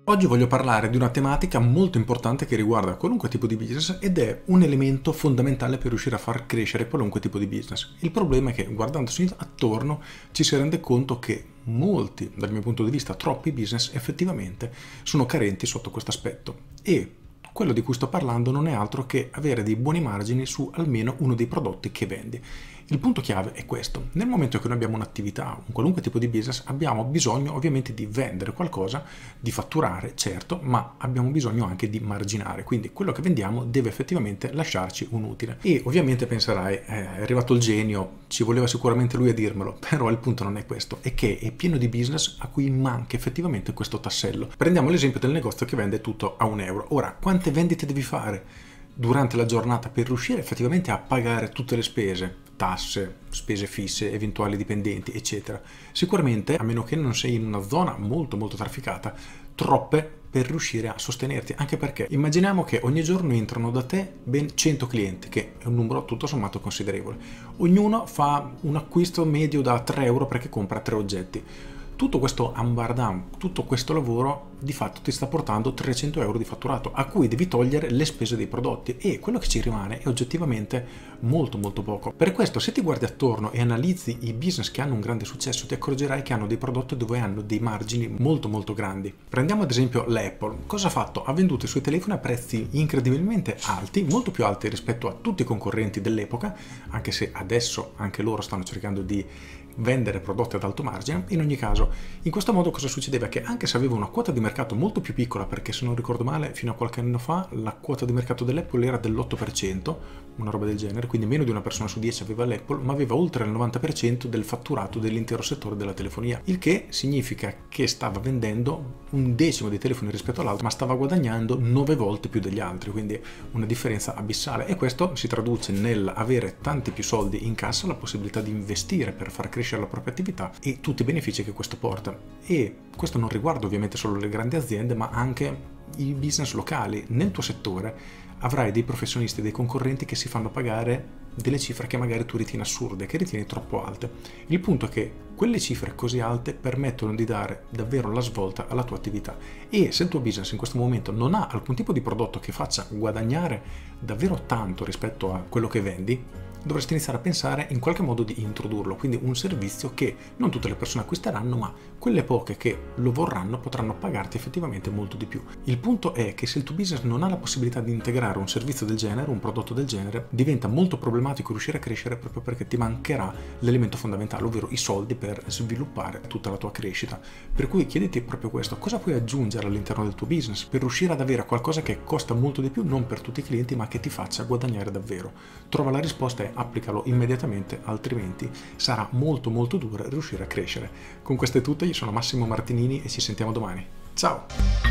Oggi voglio parlare di una tematica molto importante che riguarda qualunque tipo di business ed è un elemento fondamentale per riuscire a far crescere qualunque tipo di business. Il problema è che guardandosi attorno ci si rende conto che molti, dal mio punto di vista troppi business effettivamente sono carenti sotto questo aspetto e quello di cui sto parlando non è altro che avere dei buoni margini su almeno uno dei prodotti che vendi. Il punto chiave è questo: nel momento che noi abbiamo un'attività, un qualunque tipo di business, abbiamo bisogno ovviamente di vendere qualcosa, di fatturare, certo, ma abbiamo bisogno anche di marginare, quindi quello che vendiamo deve effettivamente lasciarci un utile. E ovviamente penserai, è arrivato il genio, ci voleva sicuramente lui a dirmelo, però il punto non è questo, è che è pieno di business a cui manca effettivamente questo tassello. Prendiamo l'esempio del negozio che vende tutto a €1. Ora, quante vendite devi fare durante la giornata per riuscire effettivamente a pagare tutte le spese, tasse, spese fisse, eventuali dipendenti, eccetera? Sicuramente, a meno che non sei in una zona molto trafficata, troppe per riuscire a sostenerti, anche perché immaginiamo che ogni giorno entrano da te ben 100 clienti, che è un numero tutto sommato considerevole. Ognuno fa un acquisto medio da €3 perché compra 3 oggetti. Tutto questo ambardam, tutto questo lavoro di fatto ti sta portando €300 di fatturato, a cui devi togliere le spese dei prodotti e quello che ci rimane è oggettivamente molto poco. Per questo, se ti guardi attorno e analizzi i business che hanno un grande successo, ti accorgerai che hanno dei prodotti dove hanno dei margini molto grandi. Prendiamo ad esempio l'Apple. Cosa ha fatto? Ha venduto i suoi telefoni a prezzi incredibilmente alti, molto più alti rispetto a tutti i concorrenti dell'epoca, anche se adesso anche loro stanno cercando di vendere prodotti ad alto margine. In ogni caso, in questo modo cosa succedeva? Che anche se aveva una quota di mercato molto più piccola, perché se non ricordo male fino a qualche anno fa la quota di mercato dell'Apple era dell'8%, una roba del genere, quindi meno di una persona su 10 aveva l'Apple, ma aveva oltre il 90% del fatturato dell'intero settore della telefonia, il che significa che stava vendendo un decimo dei telefoni rispetto all'altro, ma stava guadagnando 9 volte più degli altri, quindi una differenza abissale, e questo si traduce nel avere tanti più soldi in cassa, la possibilità di investire per far crescere la propria attività e tutti i benefici che questo porta. E questo non riguarda ovviamente solo le grandi aziende, ma anche i business locali. Nel tuo settore avrai dei professionisti, dei concorrenti che si fanno pagare delle cifre che magari tu ritieni assurde, che ritieni troppo alte. Il punto è che quelle cifre così alte permettono di dare davvero la svolta alla tua attività, e se il tuo business in questo momento non ha alcun tipo di prodotto che faccia guadagnare davvero tanto rispetto a quello che vendi, dovresti iniziare a pensare in qualche modo di introdurlo, quindi un servizio che non tutte le persone acquisteranno, ma quelle poche che lo vorranno potranno pagarti effettivamente molto di più. Il punto è che se il tuo business non ha la possibilità di integrare un servizio del genere, un prodotto del genere, diventa molto problematico riuscire a crescere, proprio perché ti mancherà l'elemento fondamentale, ovvero i soldi per sviluppare tutta la tua crescita. Per cui chiediti proprio questo: cosa puoi aggiungere all'interno del tuo business per riuscire ad avere qualcosa che costa molto di più, non per tutti i clienti, ma che ti faccia guadagnare davvero? Trova la risposta e applicalo immediatamente, altrimenti sarà molto duro riuscire a crescere. Con questo è tutto, io sono Massimo Martinini e ci sentiamo domani. Ciao!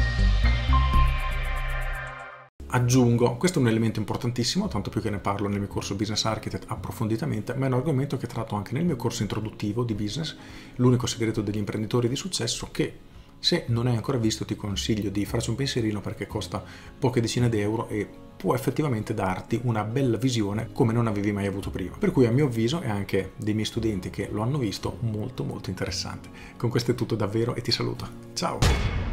Aggiungo, questo è un elemento importantissimo, tanto più che ne parlo nel mio corso Business Architect approfonditamente, ma è un argomento che tratto anche nel mio corso introduttivo di business, l'unico segreto degli imprenditori di successo, che se non hai ancora visto ti consiglio di farci un pensierino, perché costa poche decine di euro e può effettivamente darti una bella visione come non avevi mai avuto prima. Per cui a mio avviso, e anche dei miei studenti che lo hanno visto, molto interessante. Con questo è tutto davvero e ti saluto. Ciao!